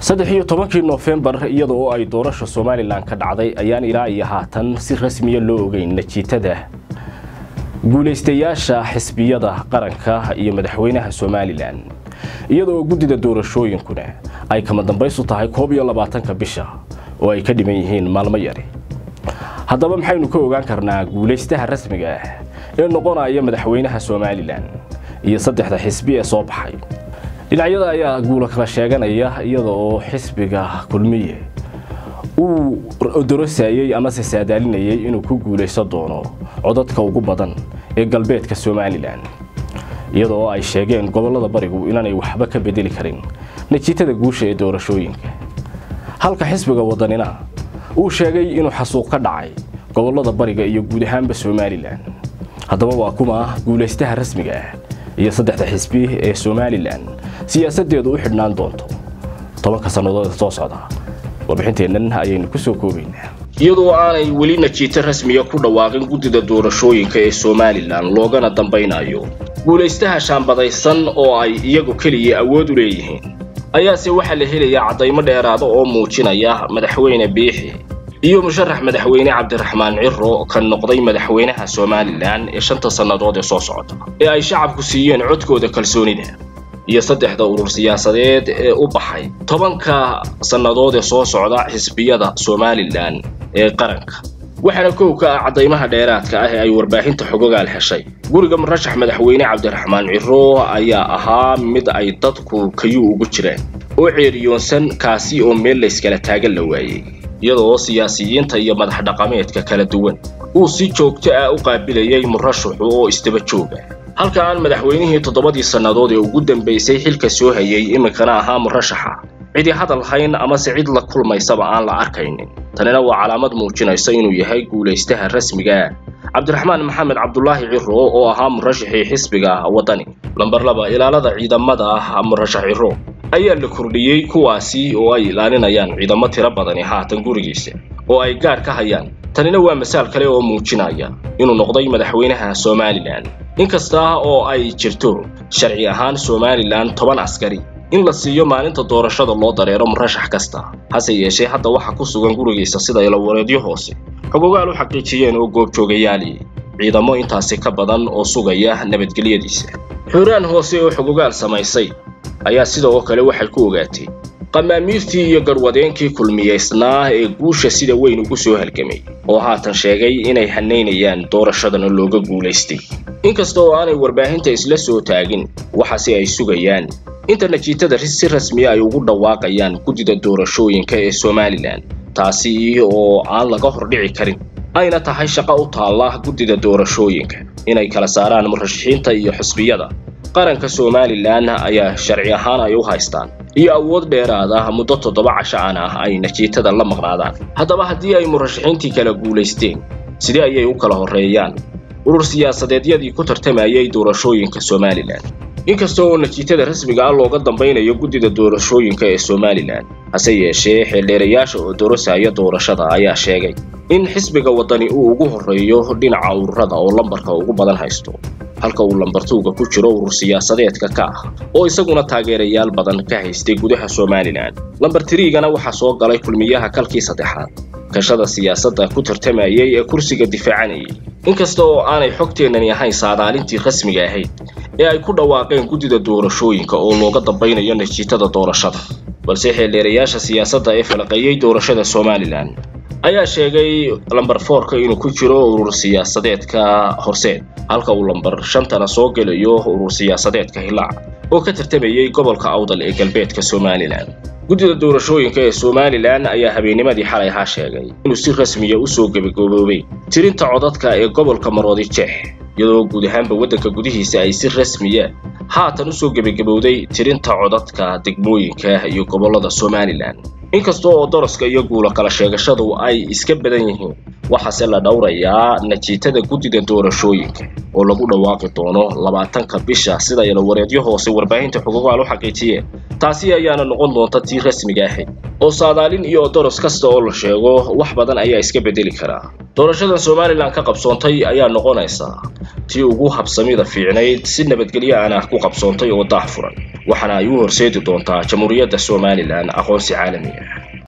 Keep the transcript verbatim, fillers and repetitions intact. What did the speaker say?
saddex iyo tobankii November iyadoo ay doorasho Somaliland ka dhacday ayaan ilaa iyo haatan si rasmi ah loo ogeyn natiijada guuleystayaasha xisbiyada qaranka iyo madaxweynaha Somaliland iyadoo gudida doorashooyinkuna ay kama dambayso tahay koob iyo labaatanka bisha oo ay ka dhiman yihiin maalmo yari. haddaba maxaynu ka ogaan karnaa guuleystaha rasmiga ah ee noqonaya madaxweynaha Somaliland iyo saddexda xisbi ee soo baxay. dhinacyada ayaa guul kala sheeganaya iyadoo xisbiga kulmiye uu doorasayay ama se saadaalinayay inuu ku guuleysan doono codadka ugu badan ee galbeedka Somaliland iyadoo ay sheegeen gobolada barigu inaanay waxba ka bedeli karin natiijada guusha ee doorashooyinka. halka xisbiga wadanina uu sheegay inuu xasuuq ka dhacay gobolada bariga iyo guud ahaanba Somaliland. haddaba waa kuma guuleystaha rasmiga ah iyo saddexda xisbi ee Somaliland siyaasadeedu u xidhnaan doonto tobanka sanadood soo socda. warbixinteennan ayaynu ku soo koobaynaa iyadoo aanay weli natiijo rasmi ah ku dhawaaqin gudida doorashooyinka ee Somaliland loogana dambaynayo guuleystaha shaambadaysan oo ay iyagu kaliya awood u leeyihiin ayaa se waxa la helayaa cadaymo dheeraad oo muujinaya madaxweyne Biixi iyo musharax madaxweyne Cabdiraxmaan Cirro kan noqday madaxweynaha Somaliland ee shanta sanadood ee soo socda ee ay shacabku siiyeen codkooda kalsoonida iyo saddexda urur siyaasadeed ee u baxay tobanka sanadood ee soo socda xisbiyada Somaliland ee qaranka. waxaana koow ka ah cadaymaha dheeraadka ah ee ay warbaahinta xogogaal heshay. guriga murashax madaxweyne Cabdiraxmaan Cirro ayaa ahaa mid ay dadku kayuu ugu jireen oo ceeriyoonsan kaasi oo meel la iskala taagan la waayay iyadoo siyaasiyiinta iyo madax dhaqameedka kala duwan uu si joogto ah u qaabilayay murashaxu oo istaba jooga. halka aan madaxweynihii toddobadii sanadood ee ugu dambeysay xilka soo hayay iminkana ahaa murashaxa cidi hadal hayn ama si cid la kulmaysaba aan la arkaynin. tanina waa calaamad muujinaysa inuu yahay guuleystaha rasmiga ah Cabdiraxmaan Maxamed Cabdullaahi Cirro oo ahaa murashaxii xisbiga wadani. lambar laba ilaalada ciidamada ah murashax Cirro ayaa la kordhiyay kuwaasi oo ay ilaalinayaan ciidamo tiro badan haatan gurigiisa oo ay gaar ka hayaan. tanina waa misaal kale oo muujinaya inuu noqday madaxweynaha Somaliland. inkasta oo ay jirto sharci ahaan Somaliland toban askari in la siiyo maalinta doorashada loo dareero murashax kasta hase yeeshee hadda waxa ku sugan gurigiisa sida ila wareedyo hoose xogogaal u xaqiijiyeen oo goob joogayaali ciidamo intaasi ka badan oo sugaya nabadgelyadiisa. xuraan hoose oo xogogaal samaysay ayaa sidoo kale waxay ku ogaatay qamaamiirtii iyo garwadeenkii kulmiyeysnaa ee guusha sida weyn ugu soo halgamay oo haatan sheegay inay haneynayaan doorashadana looga guuleystay. inkasta oo aanay warbaahinta isla soo taagin waxa si ay sugayaan inta natiijada si rasmi ah ay ugu dhawaaqayaan gudida doorashooyinka ee Somaliland taasi oo aan laga hordhici karin ayna tahay shaqo u taala gudida doorashooyinka inay kala saaraan murashaxiinta iyo xisbiyada qaranka Somaliland ayaa sharci ahaan ay u haystaan iyo awood dheeraad ah muddo toddoba casho ah ay natiijada la maqnaadaan. haddaba haddii ay murashaxiintii kala guuleysteen sidee ayay u kala horeeyaan urur siyaasadeedyadii ku tartamayay doorashooyinka Somaliland. inkasta oo natiijada rasmiga ah looga dambaynayo gudida doorashooyinka ee Somaliland hase yeeshee xildheerayaasha oo doorasaya doorashada ayaa sheegay in xisbiga wadani uu ugu horeeyo dhinaca ururada oo lambarka ugu badan haysto halka uu lambartuuga ku jiro urur siyaasadeedka ka ah oo isaguna taageerayaal badan ka haystay gudaha Somaliland. lambar three-gana waxa soo galay kulmiyaha kalkii saddexaad kashada siyaasadda ku tartamayay ee kursiga difaacanayay. inkasta oo aanay xogteenani ahayn saadaalintii rasmiga ahayd ee ay ku dhawaaqeen gudida doorashooyinka oo looga dambaynayo natiijada doorashada balse xildheerayaasha siyaasadda ee falaqeeyay doorashada Somaliland ayaa sheegay lambar four-ka inuu ku jiro urur siyaasadeedka horseed halka uu lambar shan-tana soo gelayo urur siyaasadeedka Hilaac oo ka tartamayay gobolka Awdal ee galbeedka Somaliland. gudida doorashooyinka ee Somaliland ayaa habeennimadii xalay ha sheegay inuu si rasmi ah u soo gabagaboobay tirinta codadka ee gobolka Maroodi Jeex iyadoo guud ahaanba waddanka gudihiisa ay si rasmi ah haatan u soo gabagabowday tirinta codadka degmooyinka iyo gobolada Somaliland. inkasta oo daraska iyo guul kala sheegashadu ay iska badan yihiin waxa se la dhawrayaa natiijada gudida doorashooyinka oo lagu dhawaaqi doono labaatanka bisha sida ila wareedyo hoose warbaahinta xogogaal u xaqiijiyeen. taasi ayaana noqon doonta tii rasmiga ah oo saadaalin iyo daras kasta oo la sheego wax badan ayaa iska bedeli karaa. doorashada Somaliland ka qabsoontay ayaa noqonaysa tii ugu habsamida fiicneyd si nabadgelyo aan ah ku qabsoontay oo daahfuran waxana ay u horseedi doontaa Jamhuuriyadda Somaliland aqoonsi caalami ah.